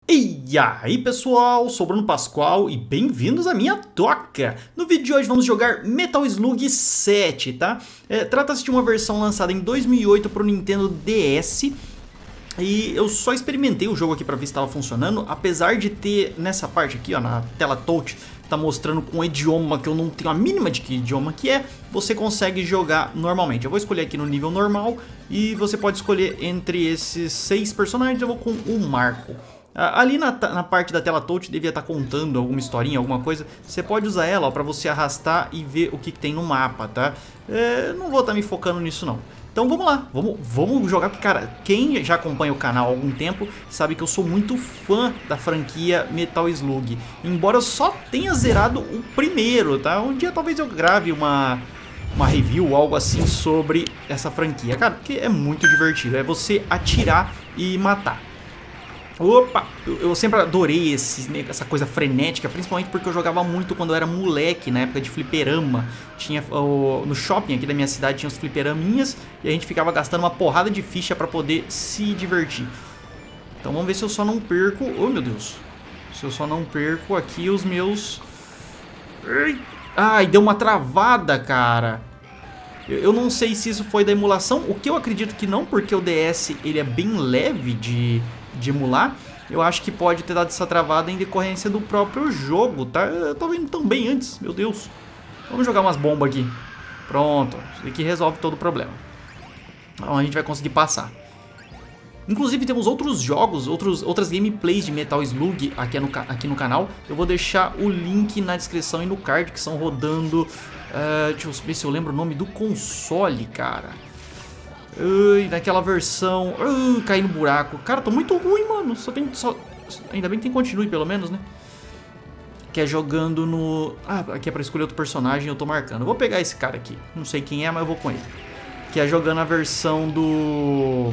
E aí pessoal, sou Bruno Pascoal e bem-vindos à minha toca! No vídeo de hoje vamos jogar Metal Slug 7, tá? Trata-se de uma versão lançada em 2008 para o Nintendo DS. E eu só experimentei o jogo aqui para ver se estava funcionando, apesar de ter nessa parte aqui, ó, na tela touch, tá mostrando com um idioma que eu não tenho a mínima de que idioma que é, você consegue jogar normalmente. Eu vou escolher aqui no nível normal e você pode escolher entre esses 6 personagens, eu vou com o Marco. Ali na parte da tela touch devia estar contando alguma historinha, alguma coisa. Você pode usar ela para você arrastar e ver o que tem no mapa, tá? Não vou estar me focando nisso não. Então vamos lá, vamos jogar, porque cara, quem já acompanha o canal há algum tempo sabe que eu sou muito fã da franquia Metal Slug. Embora eu só tenha zerado o primeiro, tá? Um dia talvez eu grave uma review ou algo assim sobre essa franquia, cara, porque é muito divertido. É você atirar e matar. Opa, eu sempre adorei essa coisa frenética, principalmente porque eu jogava muito quando eu era moleque, na época de fliperama. No shopping aqui da minha cidade tinha os fliperaminhas e a gente ficava gastando uma porrada de ficha pra poder se divertir. Então vamos ver se eu só não perco... Oh meu Deus. Se eu só não perco aqui os meus... Ai, deu uma travada, cara. Eu não sei se isso foi da emulação, o que eu acredito que não, porque o DS ele é bem leve de emular. Eu acho que pode ter dado essa travada em decorrência do próprio jogo, tá? Eu tava indo tão bem antes, meu Deus. Vamos jogar umas bombas aqui. Pronto, isso aqui resolve todo o problema. Então a gente vai conseguir passar. Inclusive temos outros jogos, outras gameplays de Metal Slug aqui no canal. Eu vou deixar o link na descrição e no card, que estão rodando... deixa eu ver se eu lembro o nome do console, cara. Naquela versão... caí no buraco. Cara, tô muito ruim, mano. Ainda bem que tem continue, pelo menos, né? Que é jogando no... aqui é pra escolher outro personagem, eu tô marcando. Eu vou pegar esse cara aqui. Não sei quem é, mas eu vou com ele. Que é jogando a versão do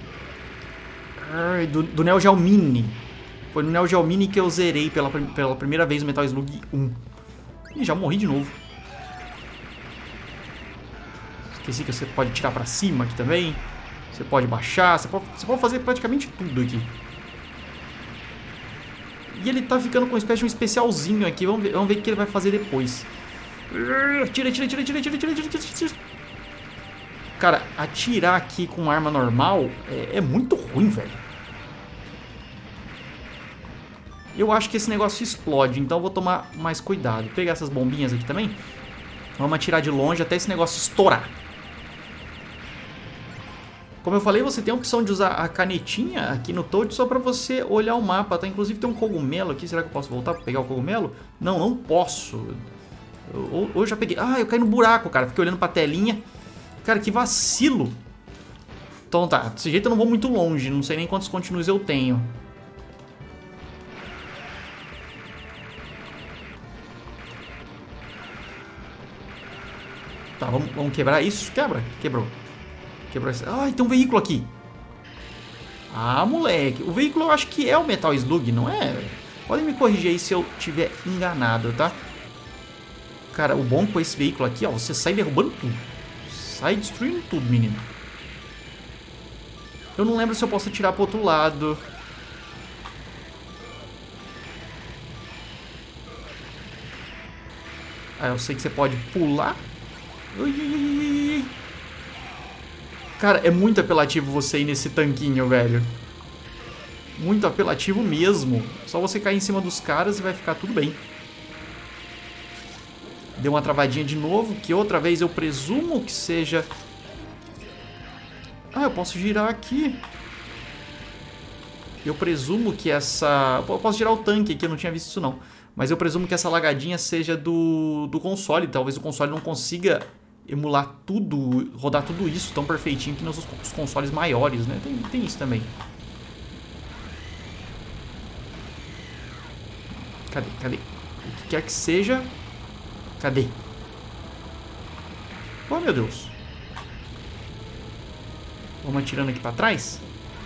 Neo Geo Mini. Foi no Neo Geo Mini que eu zerei pela primeira vez o Metal Slug 1. Ih, já morri de novo. Esqueci que você pode tirar pra cima aqui também. Você pode baixar, você pode fazer praticamente tudo aqui. E ele tá ficando com uma espécie de um especialzinho aqui. Vamos ver o que ele vai fazer depois. Tira. Cara, atirar aqui com arma normal é muito ruim, velho. Eu acho que esse negócio explode, então eu vou tomar mais cuidado. Vou pegar essas bombinhas aqui também. Vamos atirar de longe até esse negócio estourar. Como eu falei, você tem a opção de usar a canetinha aqui no touch só pra você olhar o mapa, tá? Inclusive tem um cogumelo aqui, será que eu posso voltar pra pegar o cogumelo? Não, não posso. Eu já peguei. Eu caí no buraco, cara. Fiquei olhando pra telinha. Cara, que vacilo. Então tá, desse jeito eu não vou muito longe, não sei nem quantos continues eu tenho. Tá, vamos quebrar isso. Quebrou. Quebrou esse... tem um veículo aqui. Moleque. O veículo eu acho que é o Metal Slug, não é? Podem me corrigir aí se eu tiver enganado, tá? Cara, o bom com esse veículo aqui, ó, você sai derrubando tudo. Sai destruindo tudo, menino. Eu não lembro se eu posso atirar pro outro lado. Eu sei que você pode pular. Cara, é muito apelativo você ir nesse tanquinho, velho. Muito apelativo mesmo. Só você cair em cima dos caras e vai ficar tudo bem. Deu uma travadinha de novo, que outra vez eu presumo que seja... eu posso girar aqui. Eu presumo que essa... Eu posso girar o tanque aqui, eu não tinha visto isso não. Mas eu presumo que essa lagadinha seja do console. Talvez o console não consiga emular tudo, rodar tudo isso tão perfeitinho que nos consoles maiores, né? Tem isso também. Cadê? O que quer que seja... Cadê? Oh, meu Deus. Vamos atirando aqui pra trás.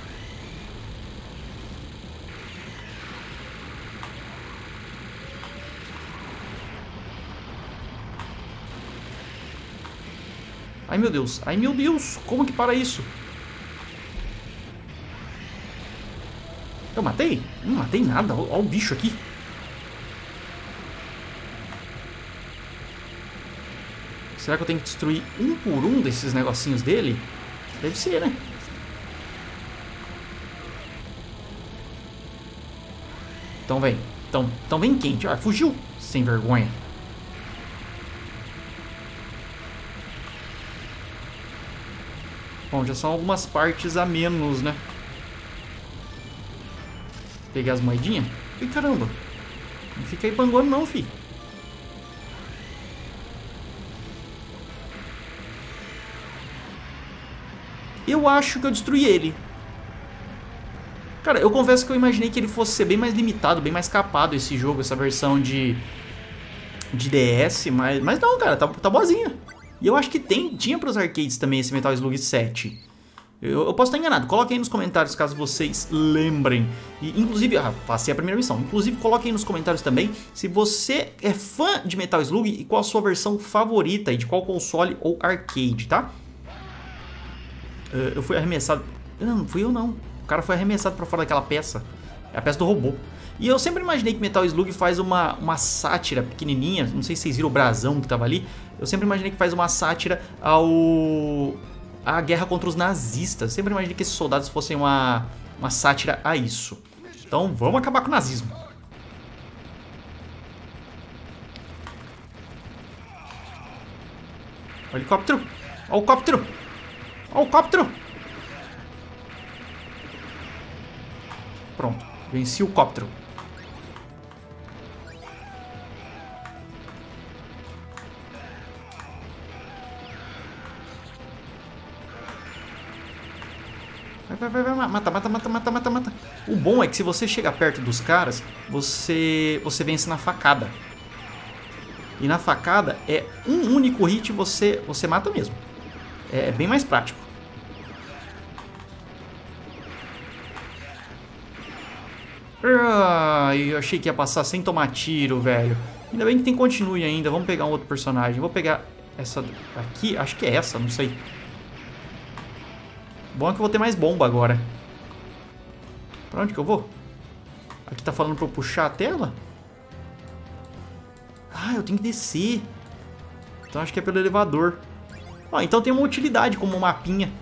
Ai, meu Deus. Ai, meu Deus. Como que para isso? Eu matei? Não matei nada. Olha o bicho aqui. Será que eu tenho que destruir um por um desses negocinhos dele? Deve ser, né? Então vem. Então vem quente. Ah, fugiu. Sem vergonha. Bom, já são algumas partes a menos, né? Pegar as moedinhas. Ih, caramba. Não fica aí panguando não, fi. Eu acho que eu destruí ele. Cara, eu confesso que eu imaginei que ele fosse ser bem mais limitado, bem mais capado esse jogo, essa versão de DS, mas não, cara, tá boazinha. E eu acho que tinha pros arcades também esse Metal Slug 7. Eu posso estar enganado, coloquem aí nos comentários caso vocês lembrem. E, inclusive, passei a primeira missão. Inclusive, coloquem aí nos comentários também se você é fã de Metal Slug e qual a sua versão favorita e de qual console ou arcade, tá? Eu fui arremessado... Não fui eu não. O cara foi arremessado pra fora daquela peça. É a peça do robô. E eu sempre imaginei que Metal Slug faz uma sátira pequenininha. Não sei se vocês viram o brasão que tava ali. Eu sempre imaginei que faz uma sátira à guerra contra os nazistas. Sempre imaginei que esses soldados fossem uma sátira a isso. Então vamos acabar com o nazismo. O helicóptero. Ó o helicóptero. Ó o helicóptero. Pronto. Venci o helicóptero. Vai, mata. O bom é que se você chega perto dos caras, você vence na facada. E na facada é um único hit e você mata mesmo. É bem mais prático. Eu achei que ia passar sem tomar tiro, velho. Ainda bem que tem continue ainda. Vamos pegar um outro personagem. Vou pegar essa aqui. Acho que é essa, não sei. Bom é que eu vou ter mais bomba agora. Pra onde que eu vou? Aqui tá falando pra eu puxar a tela? Ah, eu tenho que descer. Então acho que é pelo elevador. Ó, então tem uma utilidade como um mapinha.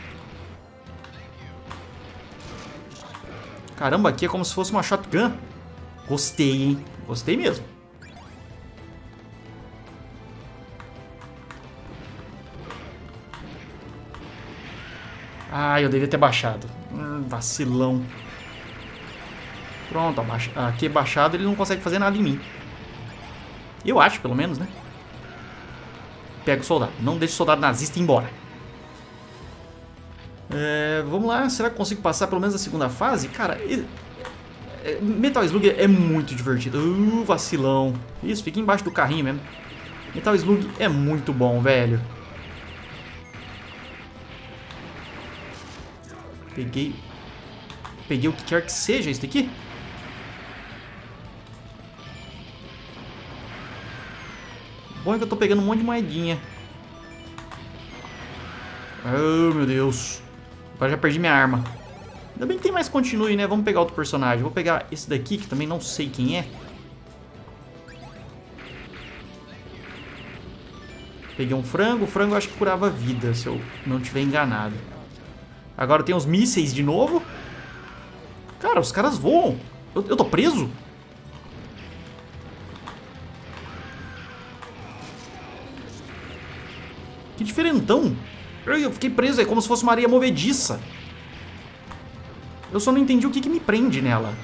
Caramba, aqui é como se fosse uma shotgun. Gostei, hein? Gostei mesmo. Ah, eu devia ter baixado. Vacilão. Pronto, aqui é baixado, ele não consegue fazer nada em mim. Eu acho, pelo menos, né? Pega o soldado. Não deixe o soldado nazista ir embora. Vamos lá. Será que eu consigo passar pelo menos a segunda fase? Cara, Metal Slug é muito divertido. Vacilão. Isso, fica embaixo do carrinho mesmo. Metal Slug é muito bom, velho. Peguei o que quer que seja isso daqui. Bom é que eu tô pegando um monte de moedinha. Oh, meu Deus. Agora já perdi minha arma. Ainda bem que tem mais continue, né? Vamos pegar outro personagem. Vou pegar esse daqui, que também não sei quem é. Peguei um frango. O frango eu acho que curava vida, se eu não estiver enganado. Agora tem os mísseis de novo. Cara, os caras voam. Eu tô preso? Que diferentão. Eu fiquei preso, é como se fosse uma areia movediça. Eu só não entendi o que me prende nela.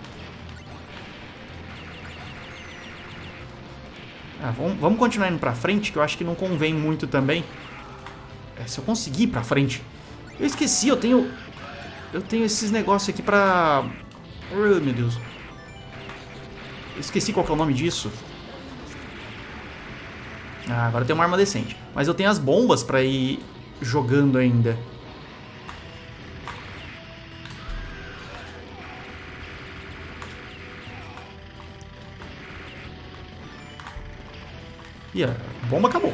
Vamos continuar indo pra frente, que eu acho que não convém muito também. Se eu conseguir ir pra frente. Eu esqueci, eu tenho esses negócios aqui pra... Oh, meu Deus. Eu esqueci qual que é o nome disso. Agora eu tenho uma arma decente. Mas eu tenho as bombas pra ir jogando ainda. E a bomba acabou.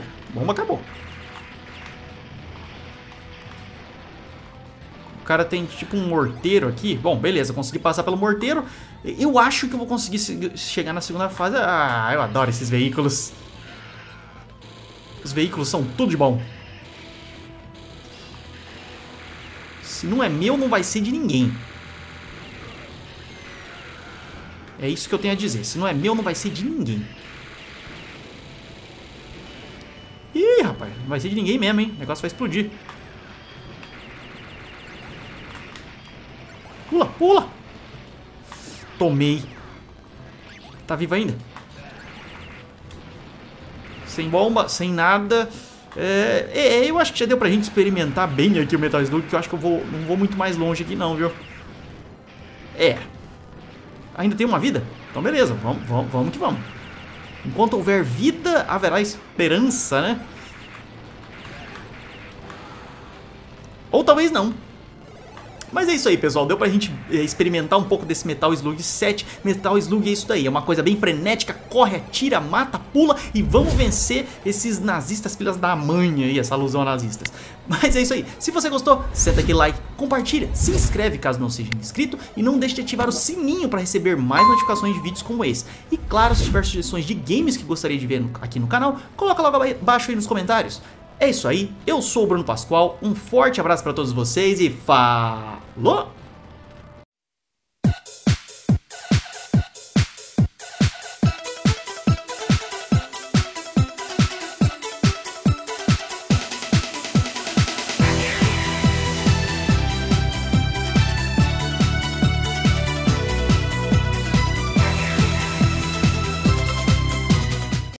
O cara tem tipo um morteiro aqui. Bom, beleza, consegui passar pelo morteiro. Eu acho que eu vou conseguir chegar na segunda fase. Ah, eu adoro esses veículos. Os veículos são tudo de bom. Se não é meu, não vai ser de ninguém. É isso que eu tenho a dizer. Se não é meu, não vai ser de ninguém. Ih, rapaz, não vai ser de ninguém mesmo, hein? O negócio vai explodir. Pula, pula. Tomei. Tá vivo ainda? Sem bomba, sem nada. Eu acho que já deu pra gente experimentar bem aqui o Metal Slug, que eu acho que eu não vou muito mais longe aqui não, viu? Ainda tem uma vida? Então beleza, vamos que vamos. Enquanto houver vida, haverá esperança, né? Ou talvez não. Mas é isso aí, pessoal. Deu pra gente experimentar um pouco desse Metal Slug 7. Metal Slug é isso daí. É uma coisa bem frenética. Corre, atira, mata, pula. E vamos vencer esses nazistas filhas da mãe aí. Essa alusão a nazistas. Mas é isso aí. Se você gostou, senta aqui like, compartilha, se inscreve caso não seja inscrito. E não deixe de ativar o sininho pra receber mais notificações de vídeos como esse. E claro, se tiver sugestões de games que gostaria de ver aqui no canal, coloca logo abaixo aí nos comentários. É isso aí, eu sou o Bruno Pascoal, um forte abraço pra todos vocês e falou!